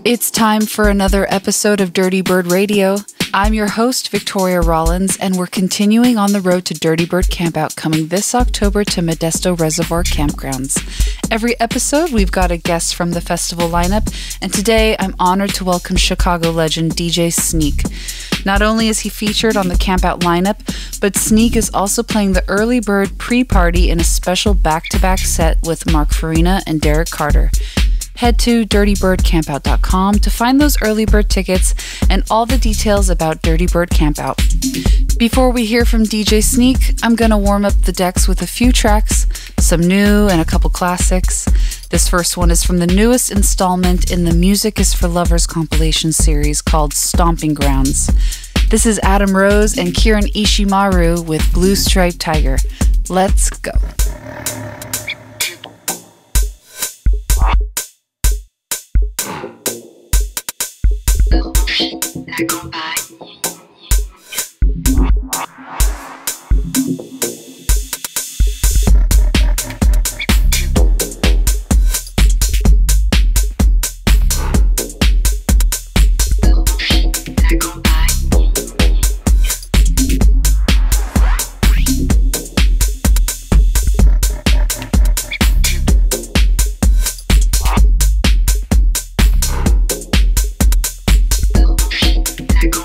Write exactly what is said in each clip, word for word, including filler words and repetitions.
It's time for another episode of Dirty Bird Radio. I'm your host, Victoria Rollins, and we're continuing on the road to Dirty Bird Campout coming this October to Modesto Reservoir Campgrounds. Every episode, we've got a guest from the festival lineup, and today I'm honored to welcome Chicago legend D J Sneak. Not only is he featured on the Campout lineup, but Sneak is also playing the Early Bird pre-party in a special back-to-back set with Mark Farina and Derek Carter. Head to dirty bird campout dot com to find those early bird tickets and all the details about Dirty Bird Campout. Before we hear from D J Sneak, I'm going to warm up the decks with a few tracks, some new and a couple classics. This first one is from the newest installment in the Music is for Lovers compilation series called Stomping Grounds. This is Adam Rose and Kiran Ishimaru with Blue Striped Tiger. Let's go. La campagne. La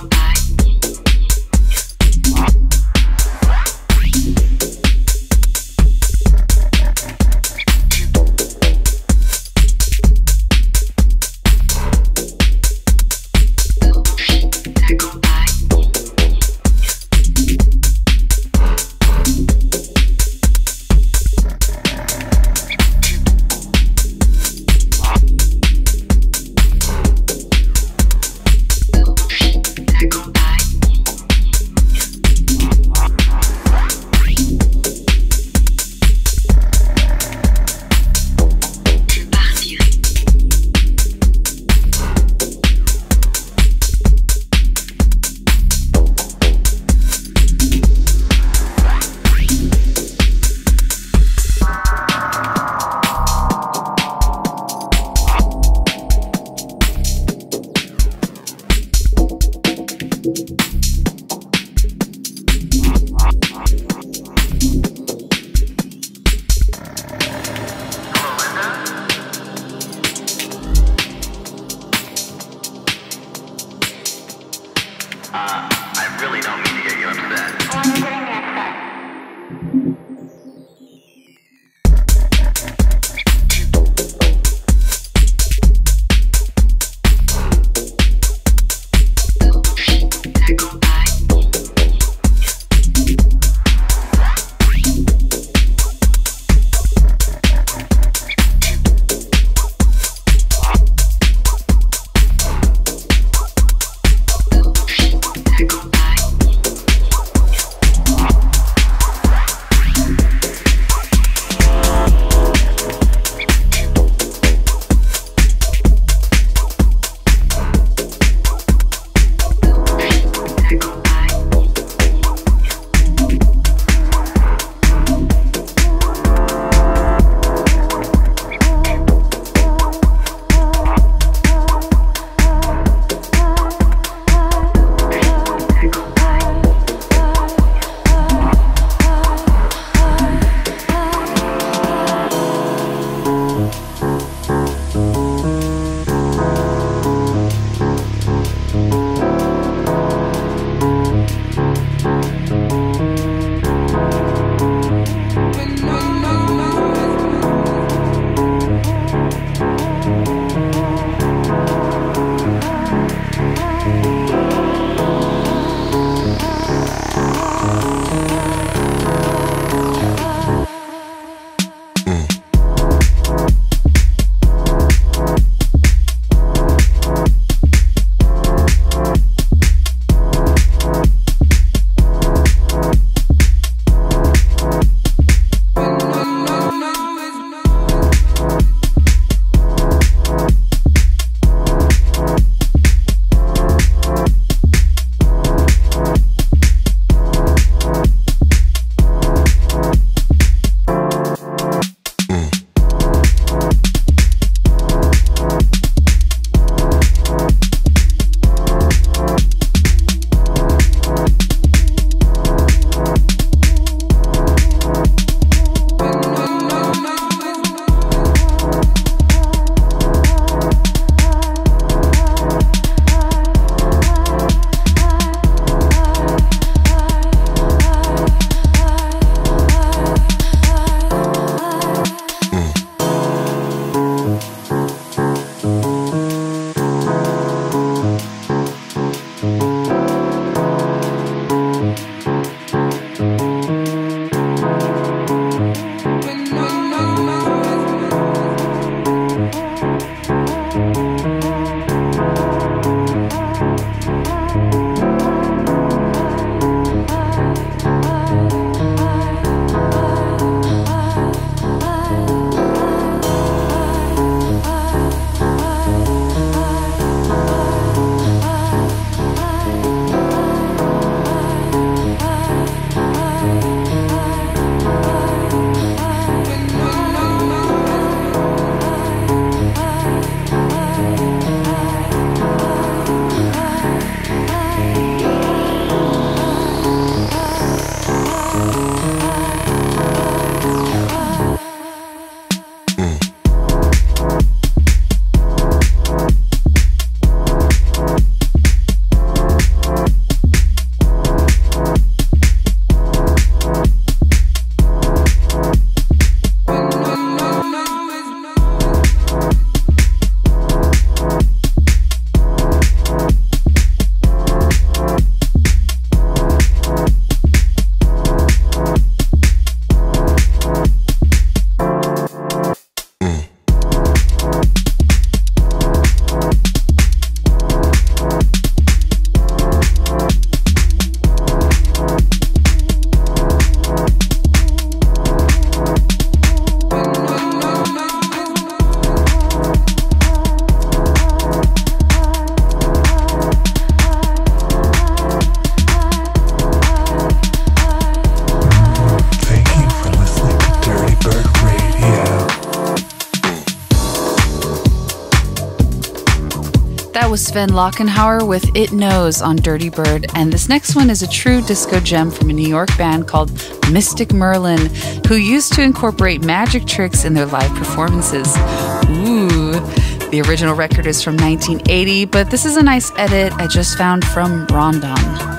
was Sven Lockenhauer with It Knows on Dirty Bird, and this next one is a true disco gem from a New York band called Mystic Merlin, who used to incorporate magic tricks in their live performances. Ooh. The original record is from nineteen eighty, but this is a nice edit I just found from Rondon.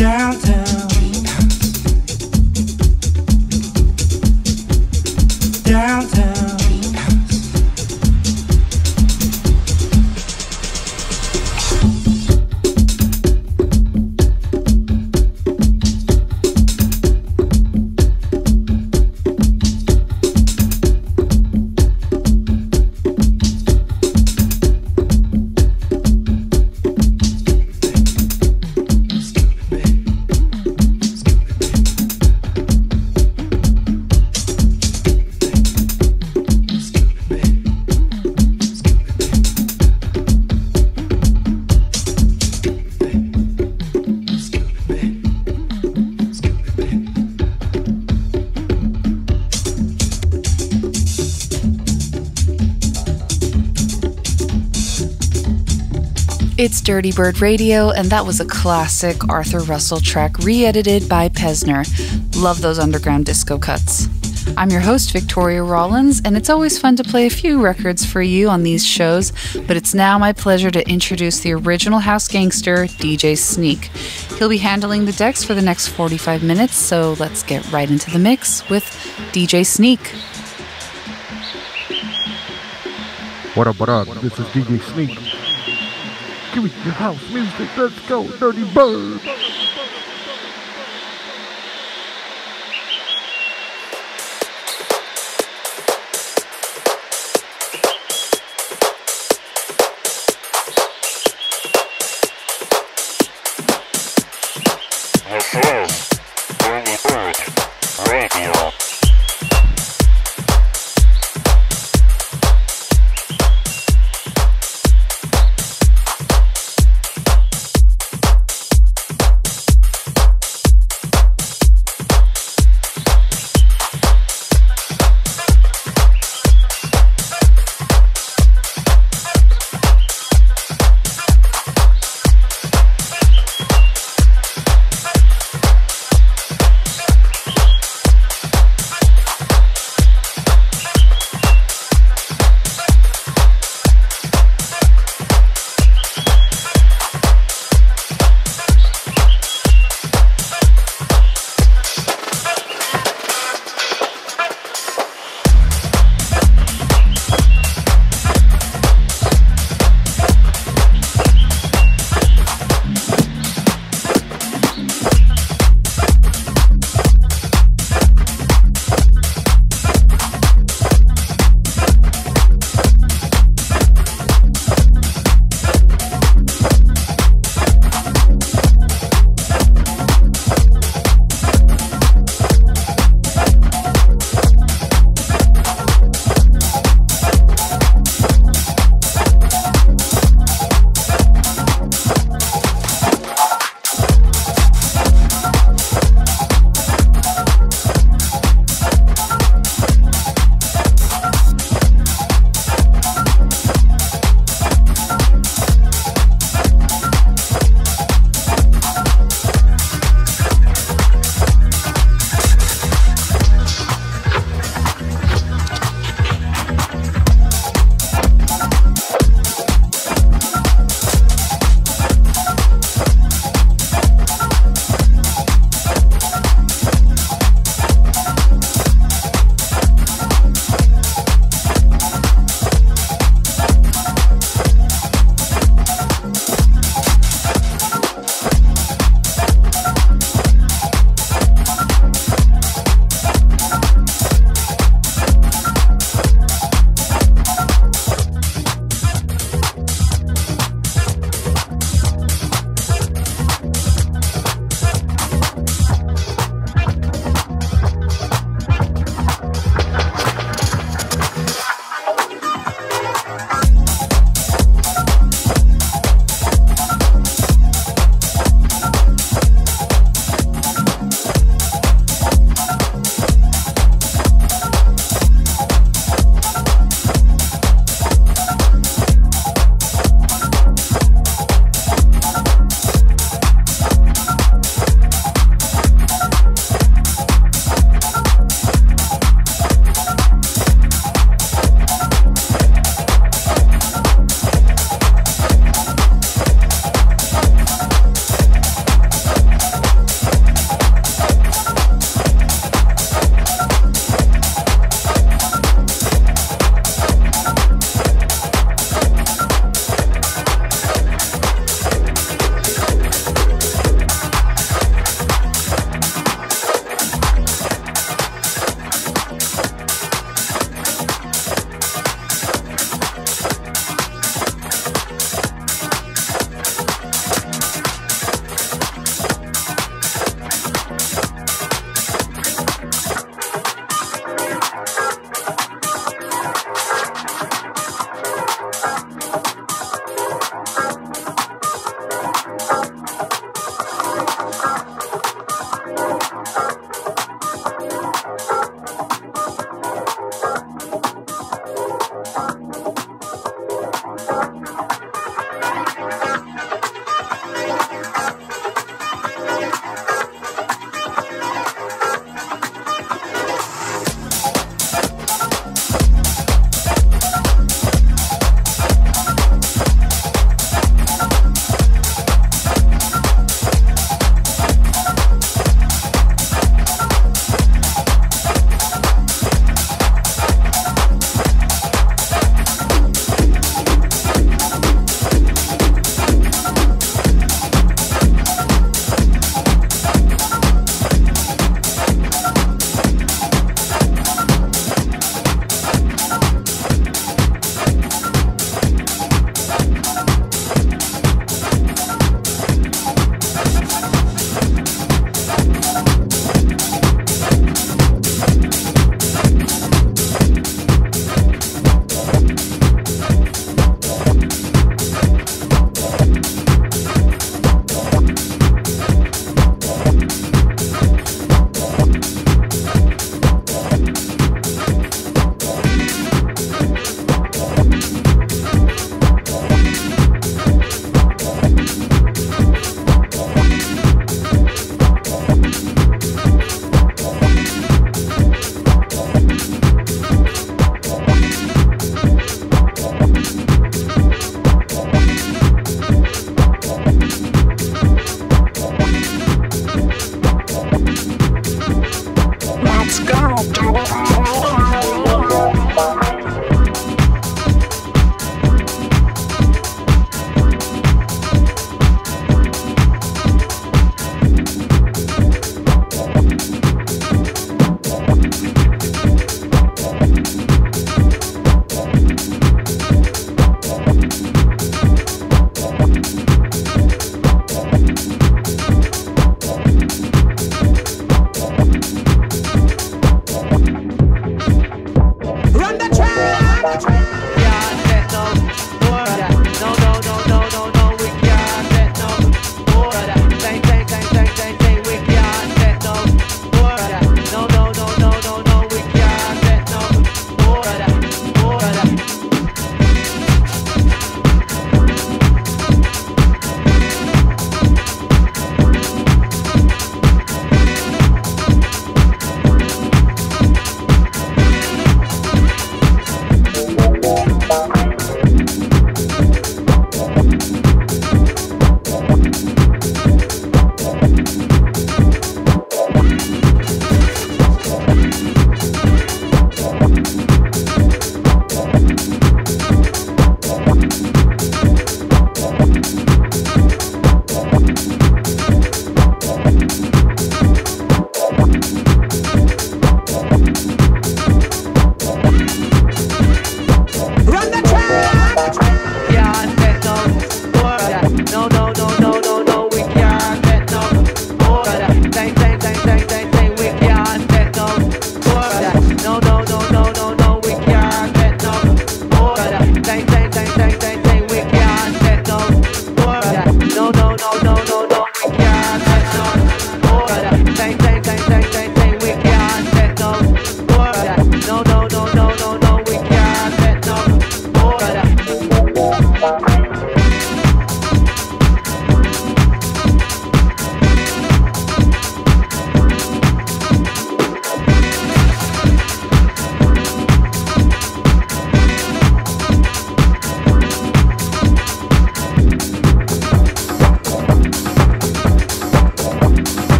Downtown. Downtown. It's Dirty Bird Radio, and that was a classic Arthur Russell track re-edited by Pesner. Love those underground disco cuts. I'm your host, Victoria Rollins, and it's always fun to play a few records for you on these shows, but it's now my pleasure to introduce the original house gangster, D J Sneak. He'll be handling the decks for the next forty-five minutes, so let's get right into the mix with D J Sneak. What up, what up? This is D J Sneak. Give me your house music, let's go, Dirty Bird! This is Dirty Bird Radio.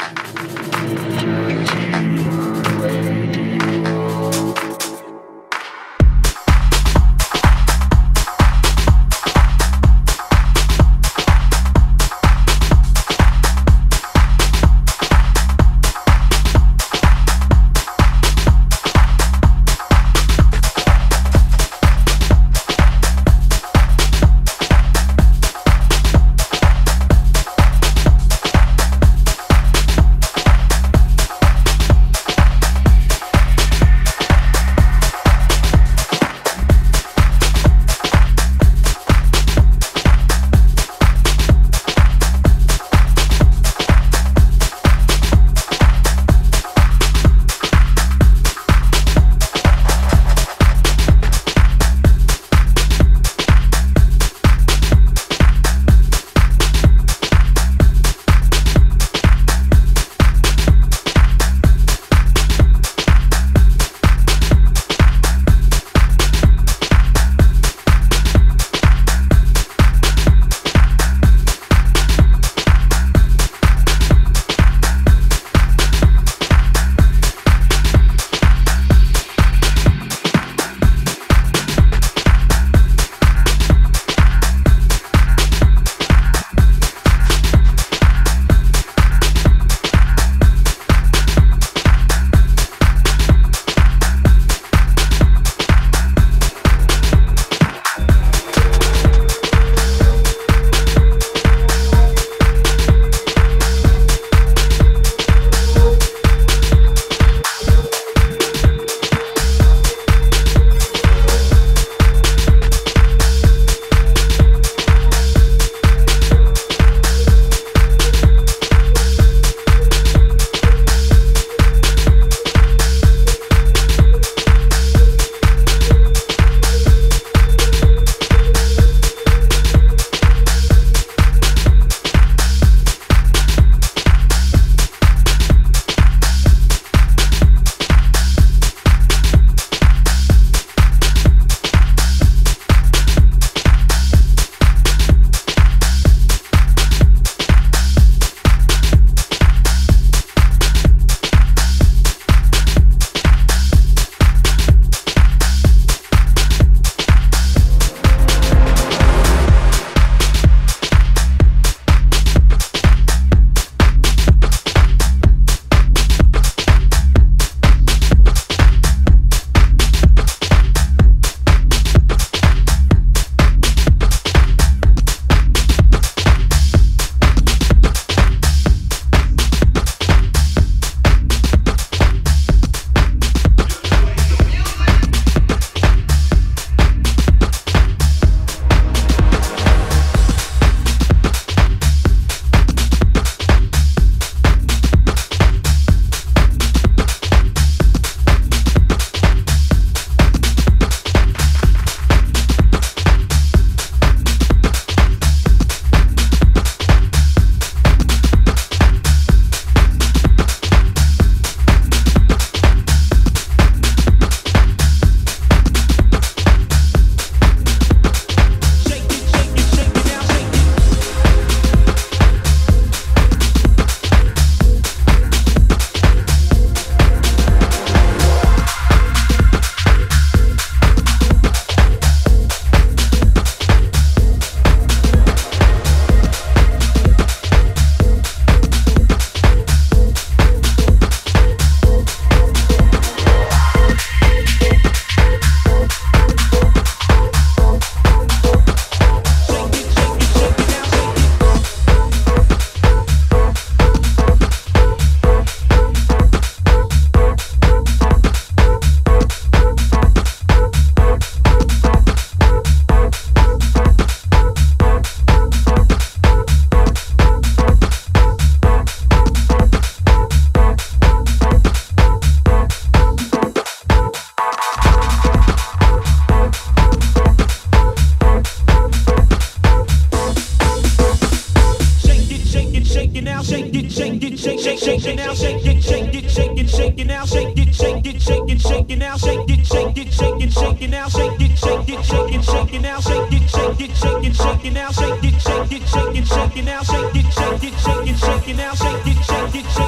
shake it, shake it now, shake it, shake it, shake it, shake it now, shake it, shake it, shake it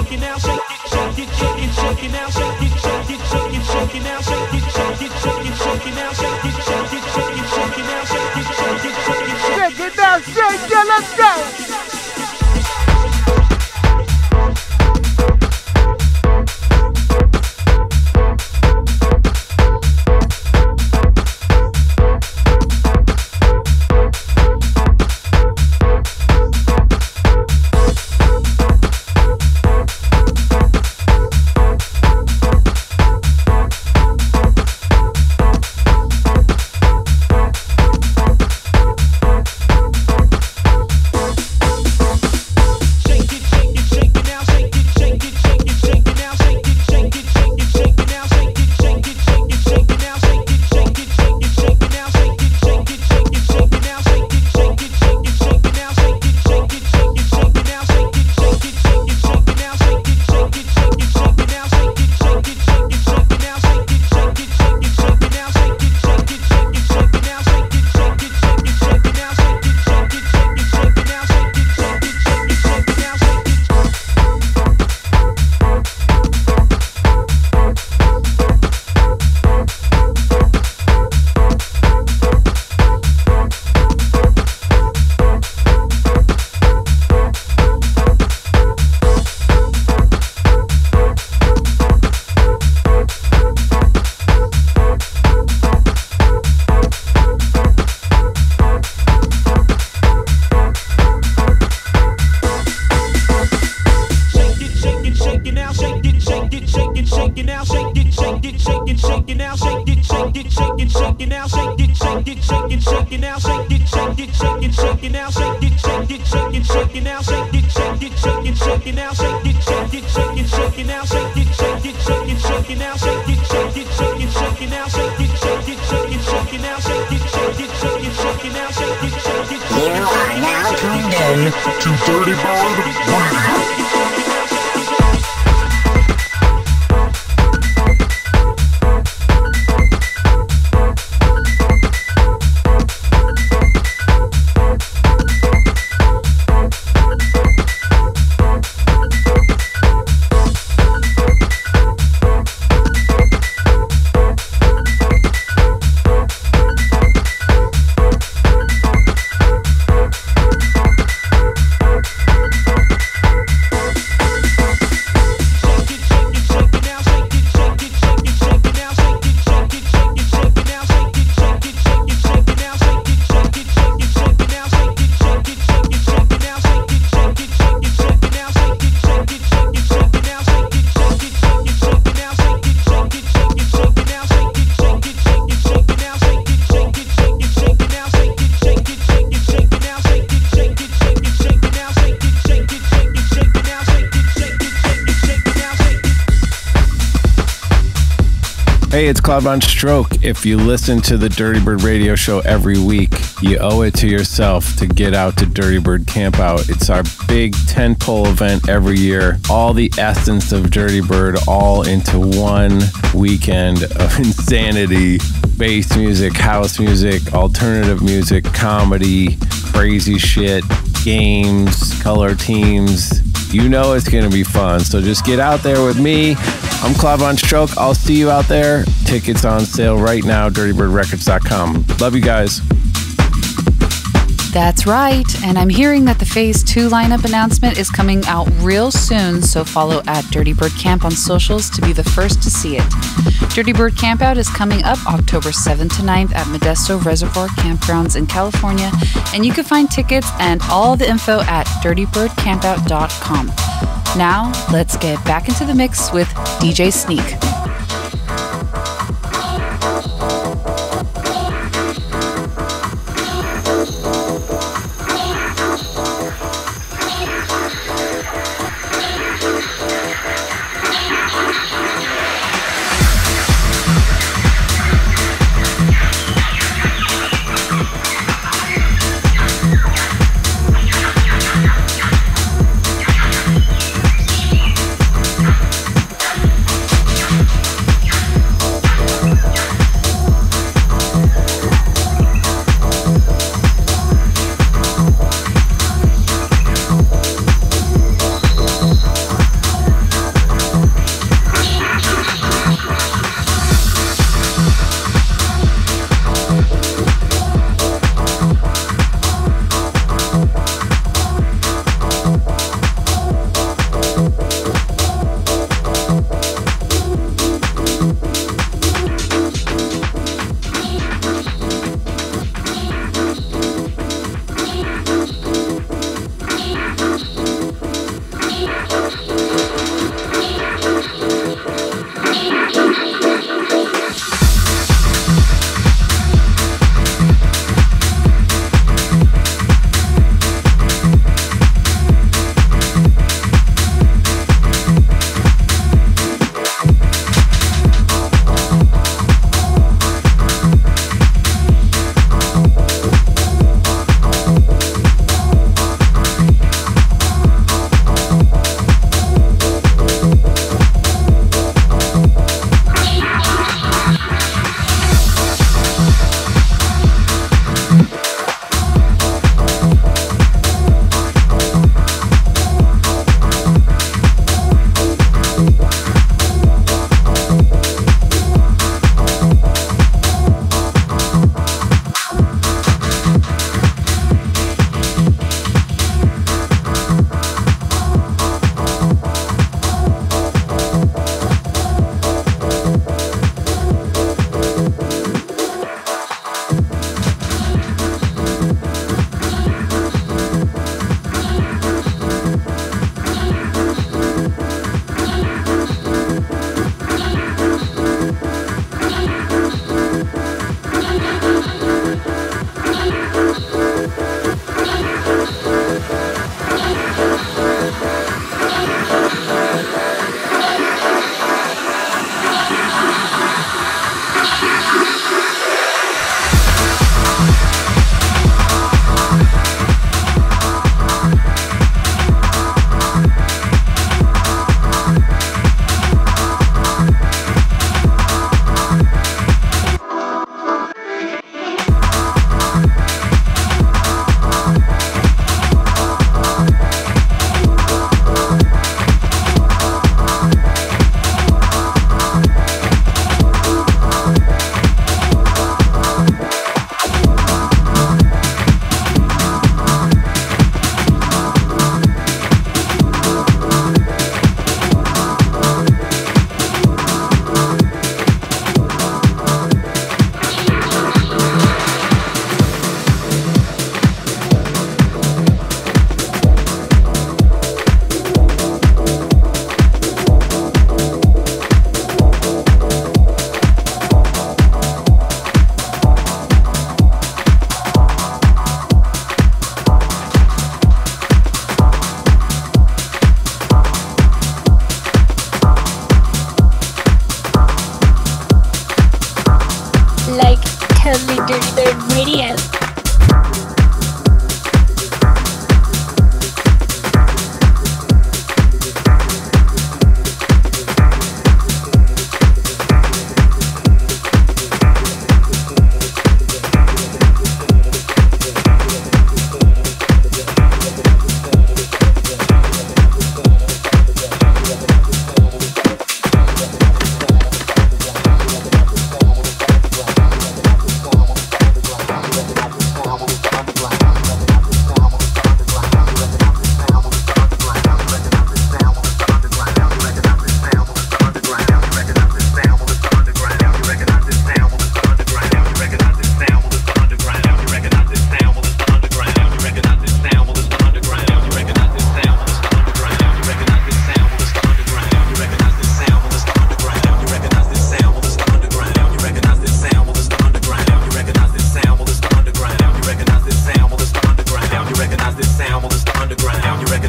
it now, shake it, let's go. Hey, it's Claude Von Stroke. If you listen to the Dirty Bird radio show every week, you owe it to yourself to get out to Dirty Bird Campout. It's our big tentpole event every year. All the essence of Dirty Bird all into one weekend of insanity. Bass music, house music, alternative music, comedy, crazy shit, games, color teams. You know it's going to be fun. So just get out there with me. I'm Claude Von Stroke. I'll see you out there. Tickets on sale right now, dirty bird records dot com. Love you guys. That's right, and I'm hearing that the Phase two lineup announcement is coming out real soon, so follow at Dirty Bird Camp on socials to be the first to see it. Dirty Bird Campout is coming up October seventh to ninth at Modesto Reservoir Campgrounds in California, and you can find tickets and all the info at dirty bird campout dot com. Now, let's get back into the mix with D J Sneak.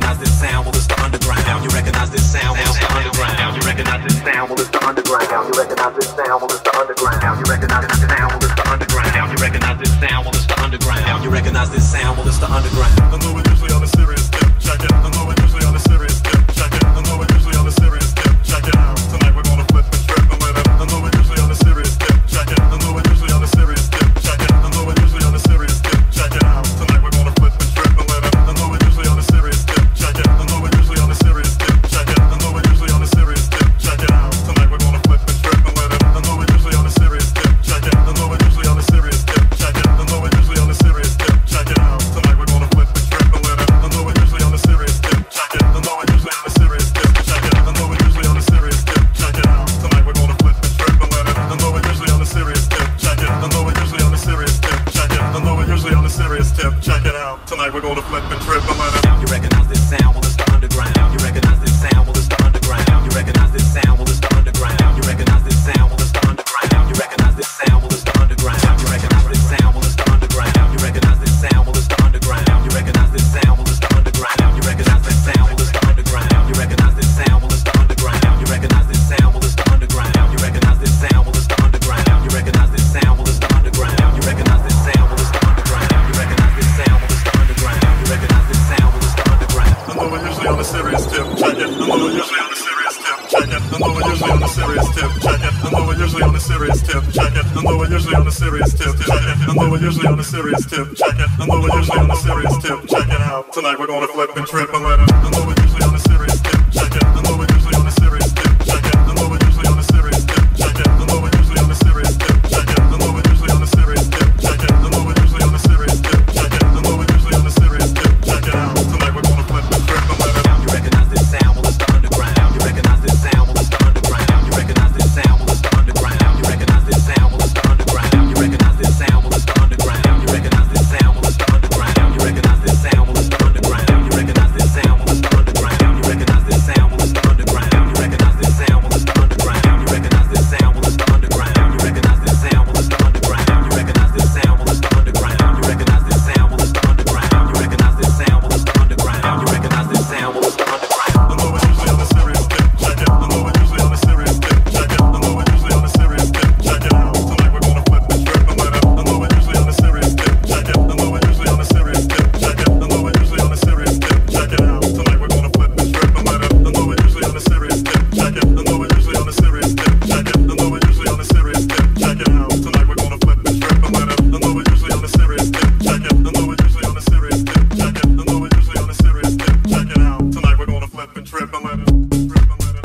recognize this sound? Well, it's the underground. You recognize this sound? Well, it's the underground. You recognize this sound? Well, it's the underground. You recognize this sound? Well, it's the underground. You recognize this sound? Well, it's the underground. You recognize this sound? Well, it's the underground. You recognize this sound? Well, it's the underground. I know it usually on a serious tip. Check it. I know it usually on a serious tip. Check it. I know it usually on a serious tip. Check it out. Tonight we're gonna flip and trip and let it. I know it usually on a serious tip. Check it. I know it usually on a serious tip. Check it. I know it usually on a serious tip. Check it out. Tonight we're gonna flip and trip and let it. I know it usually on a serious tip. Check it. I know it usually on a serious tip. Check it. I know it usually on a serious tip. Check it out. Tonight we're gonna flip and trip and let it. I know it usually on a serious tip. Check it. I know it usually on a serious tip. Check it. I know it usually on a serious tip. Check it out. Tonight we're gonna flip and trip and let it. I know it usually on a serious tip. Check it. I know it usually on a serious tip. Check it. I know it usually on a serious tip. Check it out. Tonight we're gonna flip and trip and let it. I know it usually on a serious tip. Check it. I know it usually on a serious tip. Check it. I know it usually on a serious tip. Check it out. Tonight we're gonna flip and trip and let it. You recognize this sound? Well, it's the underground. You recognize this sound? Well, it's the underground. You recognize this sound? Well, it's the underground. You recognize this sound? Well, it's the underground. You recognize this sound? Well, it's the underground. You recognize this sound? Well, it's the underground. You recognize this sound? Well, it's the underground. You recognize this sound? Well, it's the underground. You recognize this sound? Well, it's the underground. You recognize this sound? Well, it's the underground. You recognize this sound? Well, it's the underground. You recognize this sound? Well, it's the underground. You recognize this sound? Well, it's the underground. You recognize this sound? Well, it's the underground. You recognize this sound? Well, it's the underground. You recognize this sound? Well, it's the underground. I know it usually on a serious tip. Check it. I know it usually on a serious tip. Check it. I know it usually on a serious tip. Check it. I know it usually on a serious tip. Check it. I know it usually on a serious tip. Check it. I know it usually on a serious tip. Check it. I know it usually on a serious tip. Check it out. Tonight we're gonna flip and trip and let it. I know it usually on a serious tip. Check it. I know it usually on a serious tip. Check it. I know it usually on a serious tip. Check it. I know it usually on a serious tip. Check it. I know it usually on a serious tip. Check it. I know it usually on a serious tip. Check it. I know it usually on a serious tip. Check it out. Tonight we're gonna flip and trip and let it. You recognize this sound? Well, it's the underground. You recognize this sound? Well, it's the underground. You recognize this sound? Well, it's the underground. You recognize this sound? Well, it's the underground. You recognize this sound? Well, it's the underground. You recognize this sound? Well, it's the underground. You recognize this sound? Well, it's the underground. You recognize this sound? Well, it's the underground. You recognize this sound? Well, it's the underground. You recognize this sound? Well, it's the underground. You recognize this sound? Well, it's the underground. You recognize this sound? Well, it's the underground. You recognize this sound? Well, it's the underground. You recognize this sound? Well, it's the underground. You recognize this sound? Well, it's the underground. You recognize this sound? Well, it's the underground. I know it usually on a serious tip. Check it. I know it usually on a serious tip. Check it. I know it usually on a serious tip. Check it out. Tonight we're gonna flip and trip and let it. I know it usually on a serious tip. Check it. I know it usually on a serious tip. Check it. I know it usually on a serious tip. Check it out. Tonight we're gonna flip and trip and let it. I know it usually on a serious tip. Check it. I know it usually on a serious tip. Check it. I know it usually on a serious tip. Check it out. Tonight we're gonna flip and trip and let it. I know it usually on a serious tip. Check it. I know it usually on a serious tip. Check it. I know it usually on a serious tip. Check it out. Tonight we're gonna flip and trip and let it. Trip and let it.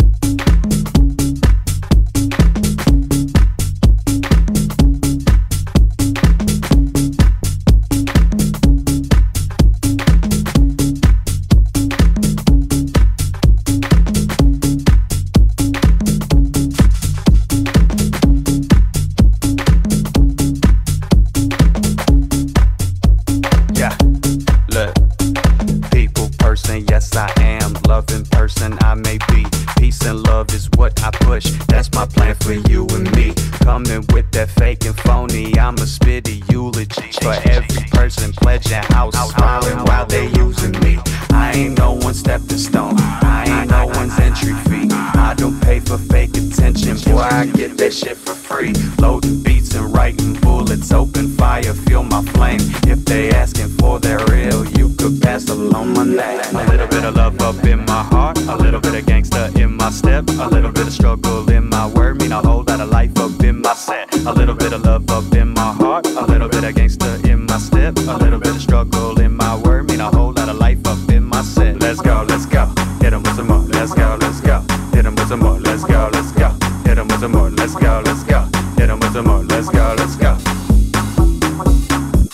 Yeah, look, people, person, yes I am. Loving person I may be. Peace and love is what I push. That's my plan for you and me. Coming with that fake and phony, I'ma spit a eulogy for every person pledging house, smiling while they using me. I ain't no one's stepping stone. I ain't no one's entry fee. I don't pay for fake attention, boy. I get that shit for free. Loading beats and writing bullets, open fire, feel my flame. If they asking for that real, you could pass along my name. A little bit of love up in my heart, a little bit of gangster in my step, a little bit of struggle in my word, mean a whole lot of life up in my set. A little bit of love up in my heart, a little bit of gangster in my step, a little bit of struggle in my word, mean a whole lot of life up in my set. Let's go, let's go, hit 'em with some more. Let's go, let's go, hit 'em with some more. Let's go, let's go, hit 'em with some more. Let's go, let's go, hit 'em with some more. Let's go, let's go.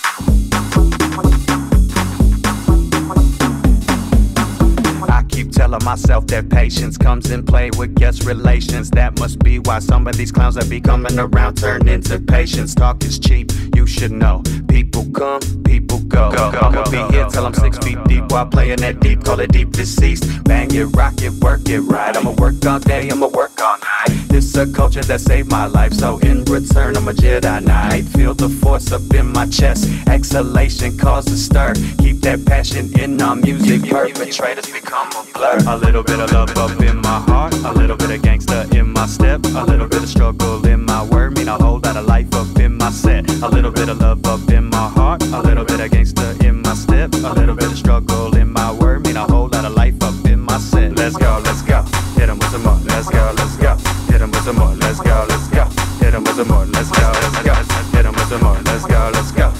I keep telling telling myself that patience comes in play with guest relations. That must be why some of these clowns that be coming around turn into patience. Talk is cheap, you should know. People come, people go. go, go I'ma be go, here till I'm six go, feet go, deep while playing that deep, call it deep deceased. Bang it, rock it, work it right. I'ma work all day, I'ma work all night. This a culture that saved my life, so in return I'm a Jedi Knight. Feel the force up in my chest, exhalation causes stir. Keep that passion in our music, perpetrators become a blur. A little bit of love up in my heart, a little bit of gangster in my step, a little bit of struggle in my word, mean a whole lot of life up in my set. A little bit of love up in my heart, a little bit of gangster in my step, a little bit of struggle in my word, mean a whole lot of life up in my set. Let's go, let's go, hit 'em with some more. Let's go, let's go, hit 'em with some more. Let's go, let's go, hit 'em with some more. Let's go, let's go, hit 'em with some more. Let's go, let's go.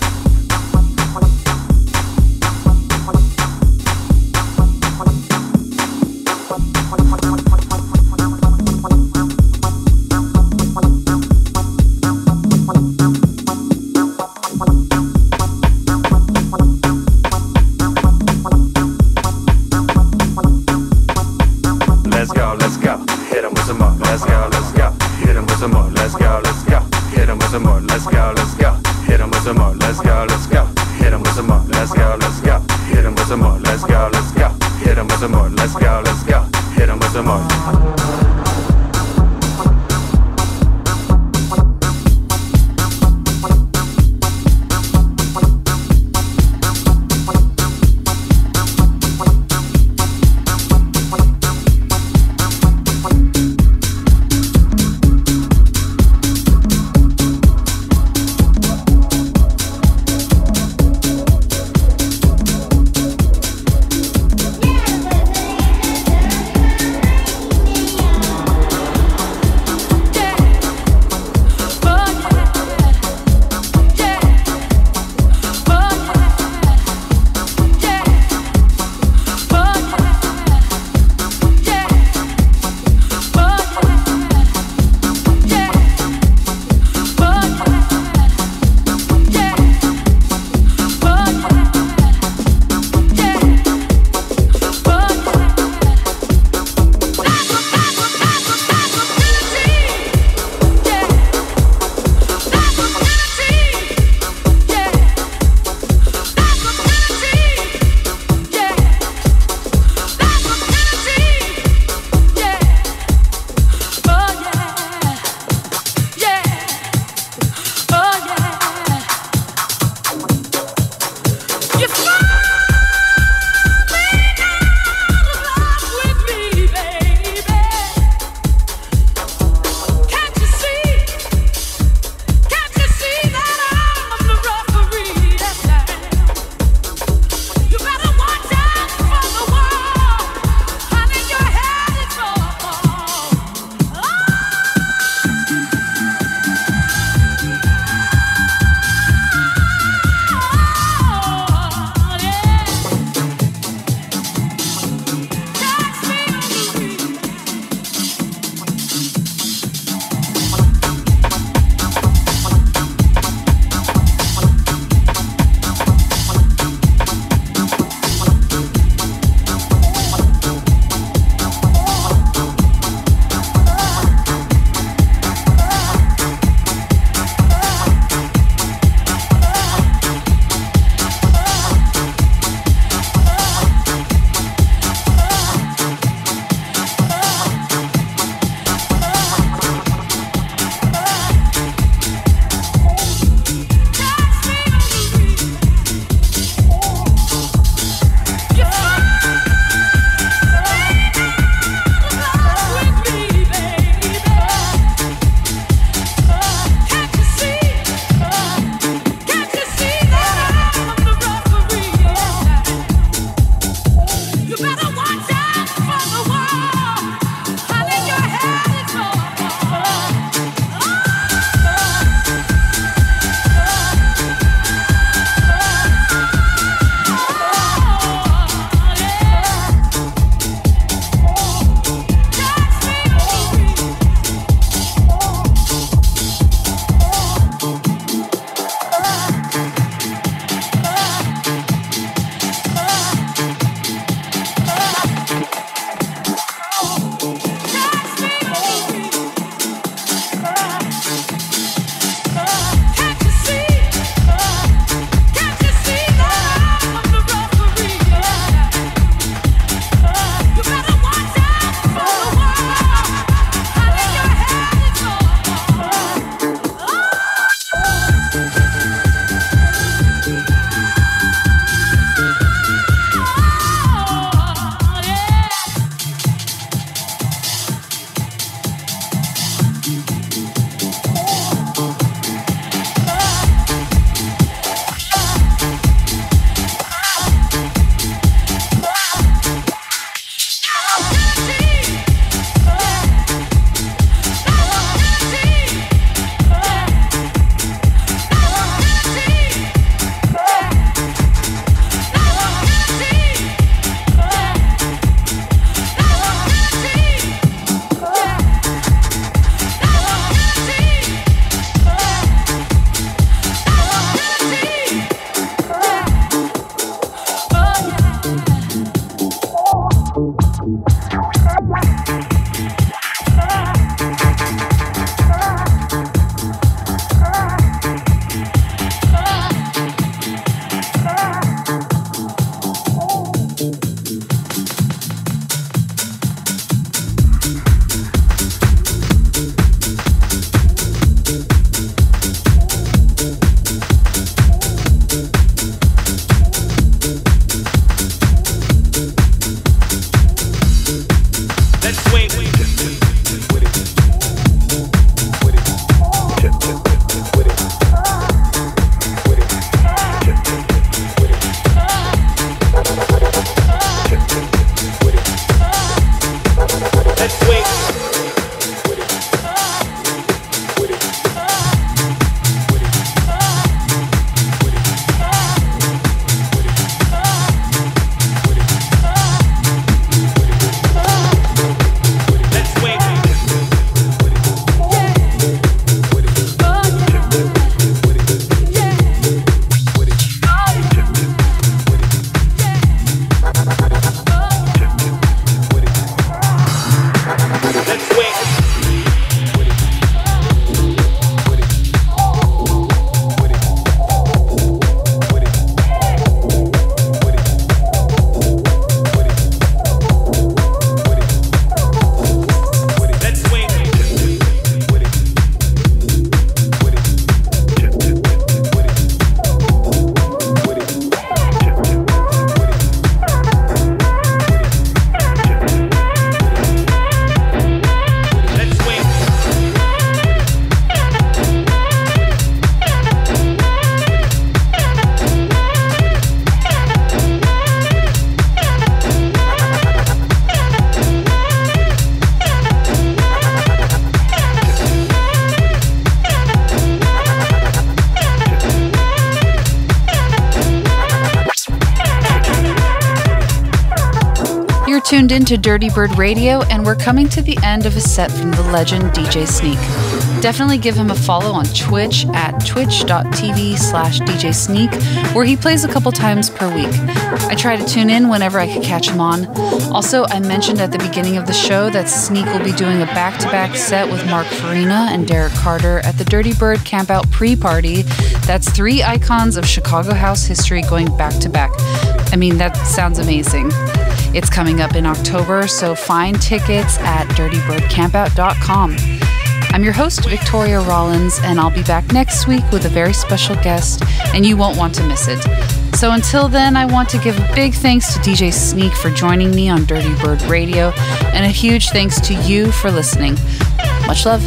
Tuned into Dirty Bird Radio, and we're coming to the end of a set from the legend D J Sneak. Definitely give him a follow on Twitch at twitch.tv slash DJ Sneak, where he plays a couple times per week. I try to tune in whenever I can catch him on. Also, I mentioned at the beginning of the show that Sneak will be doing a back-to-back set with Mark Farina and Derek Carter at the Dirty Bird Campout pre-party. That's three icons of Chicago house history going back-to-back. I mean, that sounds amazing. It's coming up in October, so find tickets at dirty bird campout dot com. I'm your host, Victoria Rollins, and I'll be back next week with a very special guest, and you won't want to miss it. So until then, I want to give a big thanks to D J Sneak for joining me on Dirty Bird Radio, and a huge thanks to you for listening. Much love.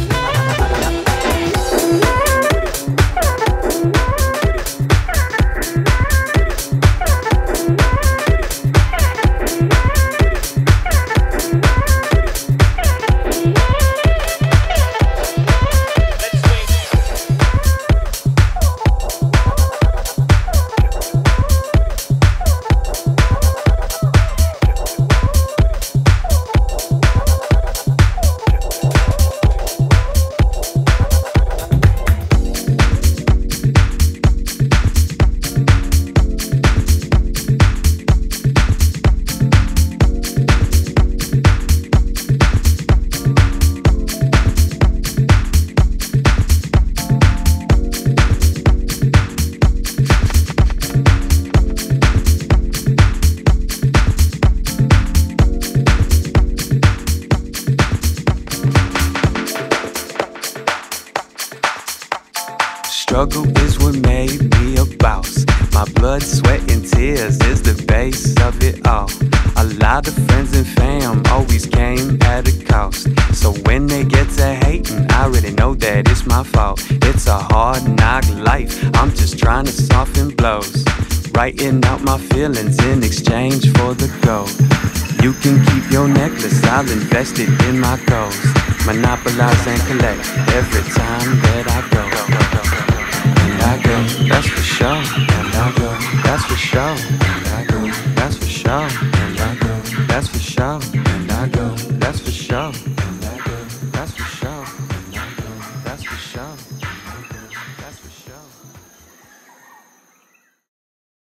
Struggle is what made me a boss. My blood, sweat, and tears is the base of it all. A lot of friends and fam always came at a cost. So when they get to hating, I already know that it's my fault. It's a hard knock life, I'm just trying to soften blows. Writing out my feelings in exchange for the gold. You can keep your necklace, I'll invest it in my goals. Monopolize and collect every time that I go. And I go, that's for sure. And I go, that's for sure. And I go, that's for sure. And I go, that's for sure. And I go, that's for sure. And I go, that's for sure. And I go, that's for sure.